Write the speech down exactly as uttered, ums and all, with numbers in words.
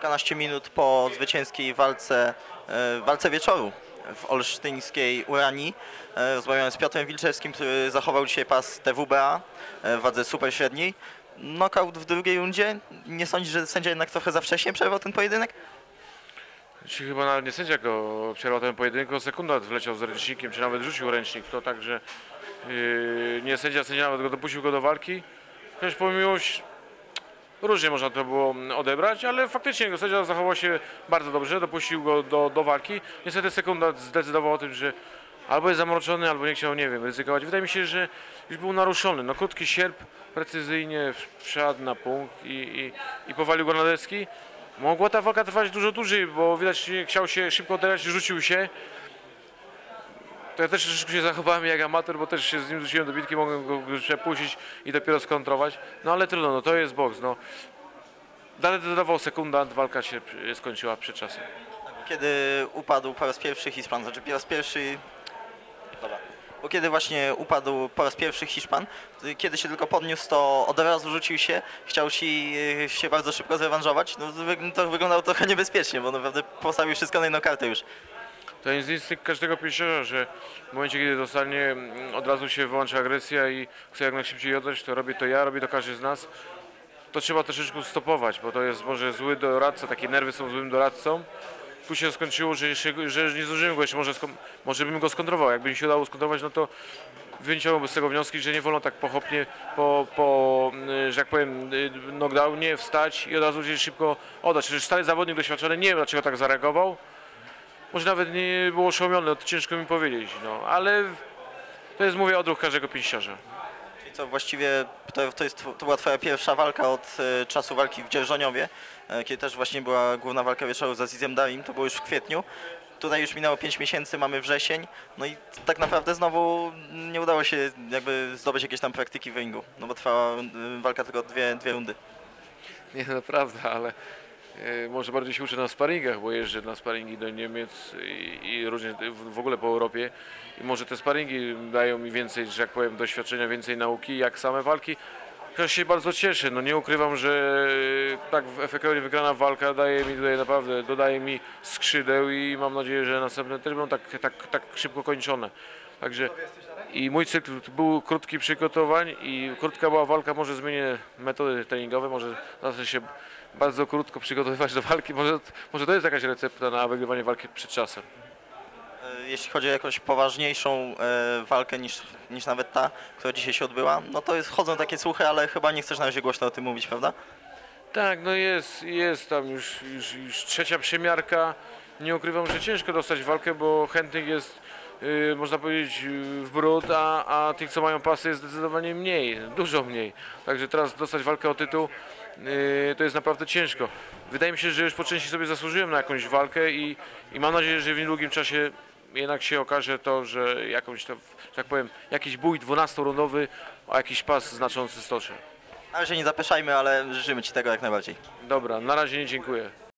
kilkanaście minut po zwycięskiej walce, e, walce wieczoru w olsztyńskiej Uranii. E, Rozmawiałem z Piotrem Wilczewskim, który zachował dzisiaj pas T W B A e, w wadze super średniej. Knockout w drugiej rundzie. Nie sądzisz, że sędzia jednak trochę za wcześnie przerwał ten pojedynek? Czy chyba nawet nie sędzia go przerwał ten pojedynek, tylko sekundant wleciał z ręcznikiem, czy nawet rzucił ręcznik. To także yy, nie sędzia, sędzia nawet go dopuścił go do walki. Chociaż pomimo różnie można to było odebrać, ale faktycznie sędzia zachował się bardzo dobrze, dopuścił go do, do walki. Niestety sekundant zdecydował o tym, że albo jest zamroczony, albo nie chciał, nie wiem, ryzykować. Wydaje mi się, że już był naruszony. No, krótki sierp, precyzyjnie wszedł na punkt i, i, i powalił go na deski. Mogła ta walka trwać dużo dłużej, bo widać, chciał się szybko odegrać, rzucił się. To ja też troszeczkę się zachowałem jak amator, bo też się z nim rzuciłem do bitki, mogłem go przepuścić i dopiero skontrować. No ale trudno, no to jest boks. No. Dalej decydował sekundant, walka się skończyła przed czasem. Kiedy upadł po raz pierwszy Hiszpan, znaczy po raz pierwszy... Dobra. Bo kiedy właśnie upadł po raz pierwszy Hiszpan, kiedy się tylko podniósł, to od razu rzucił się, chciał ci e, się bardzo szybko zrewanżować. No, wy- to wyglądało trochę niebezpiecznie, bo naprawdę postawił wszystko na jedną kartę już. To jest instynkt każdego pięściarza, że w momencie, kiedy dostanie, mm, od razu się wyłącza agresja i chce jak najszybciej oddać, to robi to ja, robi to każdy z nas. To trzeba troszeczkę stopować, bo to jest może zły doradca, takie nerwy są złym doradcą. Tu się skończyło, że, jeszcze, że nie zdążyłem go jeszcze, może, sko- może bym go skontrował. Jakby mi się udało skontrować, no to wyciągnąłbym z tego wnioski, że nie wolno tak pochopnie po, po y, że tak powiem, y, knockdownie wstać i od razu gdzieś szybko oddać. Przecież stary zawodnik doświadczony, nie wiem dlaczego tak zareagował. Może nawet nie było oszołomiony, no to ciężko mi powiedzieć, no, ale to jest, mówię, odruch każdego pięściarza. Czyli co, właściwie to, to, jest, to była twoja pierwsza walka od e, czasu walki w Dzierżoniowie, e, kiedy też właśnie była główna walka wieczoru z Azizem Darim, to było już w kwietniu. Tutaj już minęło pięć miesięcy, mamy wrzesień, no i tak naprawdę znowu nie udało się jakby zdobyć jakiejś tam praktyki w ringu, no bo trwała e, walka tylko dwie, dwie rundy. Nie, no prawda, ale e, może bardziej się uczę na sparingach, bo jeżdżę na sparingi do Niemiec i, i różnie w, w ogóle po Europie i może te sparingi dają mi więcej, że jak powiem, doświadczenia, więcej nauki, jak same walki. Ja się bardzo cieszę, no nie ukrywam, że tak w efekcie wygrana walka daje mi tutaj naprawdę, dodaje mi skrzydeł i mam nadzieję, że następne też będą tak, tak, tak szybko kończone. Także i mój cykl był krótki przygotowań i krótka była walka, może zmienię metody treningowe, może zacznę się bardzo krótko przygotowywać do walki, może, może to jest jakaś recepta na wygrywanie walki przed czasem. E, Jeśli chodzi o jakąś poważniejszą e, walkę niż, niż nawet ta, która dzisiaj się odbyła, no to jest, chodzą takie słuchy, ale chyba nie chcesz na razie głośno o tym mówić, prawda? Tak, no jest, jest tam już, już, już trzecia przymiarka. Nie ukrywam, że ciężko dostać walkę, bo chętnych jest, yy, można powiedzieć, yy, w brud, a, a tych, co mają pasy, jest zdecydowanie mniej, dużo mniej. Także teraz dostać walkę o tytuł yy, to jest naprawdę ciężko. Wydaje mi się, że już po części sobie zasłużyłem na jakąś walkę i, i mam nadzieję, że w niedługim czasie jednak się okaże to, że jakąś, to, że tak powiem, jakiś bój dwunastorundowy o jakiś pas znaczący stoczę. Na razie nie zapeszajmy, ale życzymy ci tego jak najbardziej. Dobra, na razie nie dziękuję.